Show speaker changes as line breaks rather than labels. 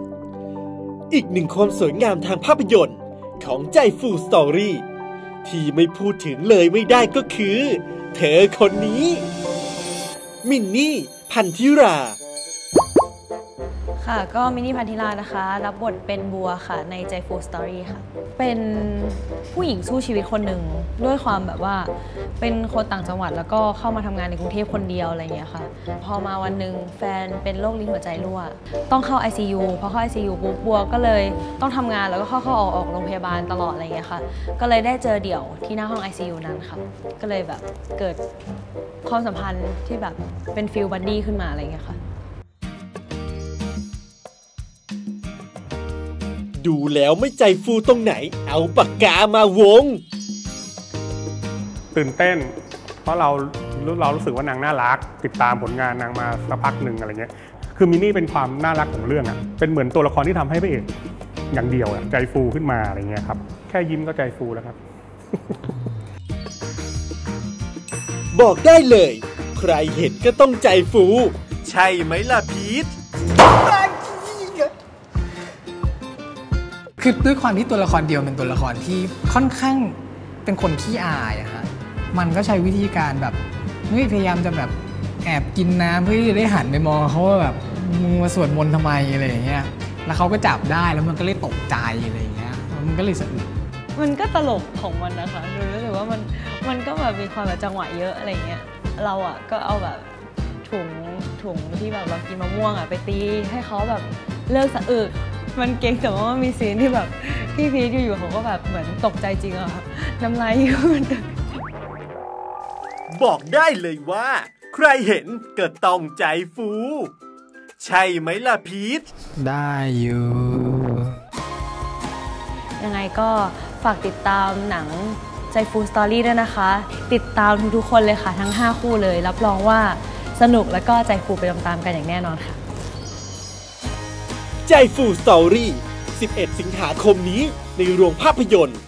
อีกหนึ่งความสวยงามทางภาพยนตร์ของใจฟูสตอรี่ที่ไม่พูดถึงเลยไม่ได้ก็คือเธอคนนี้มินนี่พันธิรา
ค่ะก็มินนี่พันธิรานะคะรับบทเป็นบัวค่ะในใจฟูสตอรี่ค่ะเป็นผู้หญิงสู้ชีวิตคนหนึ่งด้วยความแบบว่าเป็นคนต่างจังหวัดแล้วก็เข้ามาทำงานในกรุงเทพคนเดียวอะไรเงี้ยค่ะพอมาวันหนึ่งแฟนเป็นโรคลิ้นหัวใจรั่วต้องเข้า ICU พอเข้า ICU ปุ๊บบัวก็เลยต้องทำงานแล้วก็เข้าออกโรงพยาบาลตลอดอะไรเงี้ยค่ะก็เลยได้เจอเดี่ยวที่หน้าห้อง ICU นั้นค่ะก็เลยแบบเกิดความสัมพันธ์ที่แบบเป็นฟิลบัดดี้ขึ้นมาอะไรเงี้ยค่ะ
ดูแล้วไม่ใจฟูตรงไหนเอาปากกามาวง
ตื่นเต้นเพราะเรารู้สึกว่านางน่ารักติดตามผลงานนางมาสักพักหนึ่งอะไรเงี้ยคือมินนี่เป็นความน่ารักของเรื่องอ่ะเป็นเหมือนตัวละครที่ทำให้พระเอกอย่างเดียวใจฟูขึ้นมาอะไรเงี้ยครับแค่ยิ้มก็ใจฟูแล้วครับ
บอกได้เลยใครเห็นก็ต้องใจฟูใช่ไหมล่ะพีท
คือด้วยความที่ตัวละครเดียวเป็นตัวละครที่ค่อนข้างเป็นคนขี้อายอะฮะมันก็ใช้วิธีการแบบพยายามจะแบบแอบกินน้ำเพื่อที่จะได้หันไปมองเขาว่าแบบมึงมาสวดมนต์ทำไมอะไรอย่างเงี้ยแล้วเขาก็จับได้แล้วมันก็เลยตกใจอะไรอย่างเงี้ยมันก็เลยสะอึก
มันก็ตลกของมันนะคะรู้สึกว่ามันก็แบบมีความแบบจังหวะเยอะอะไรเงี้ยเราอ่ะก็เอาแบบถุงที่แบบเรากินมะม่วงอ่ะไปตีให้เขาแบบเลิกสะอึกมันเก่งแต่ว่ามันมีซีนที่แบบพี่พีทอยู่ๆเขาก็แบบเหมือนตกใจจริงอะค่ะน้ำลายยืด
บอกได้เลยว่าใครเห็นก็ต้องใจฟูใช่ไหมล่ะพีท
ได้อยู่
ยังไงก็ฝากติดตามหนังใจฟูสตอรี่ด้วยนะคะติดตามทุกๆคนเลยค่ะทั้ง5คู่เลยรับรองว่าสนุกและก็ใจฟูไปตามๆกันอย่างแน่นอนค่ะ
ใจฟูสตอรี่11 สิงหาคมนี้ในโรงภาพยนตร์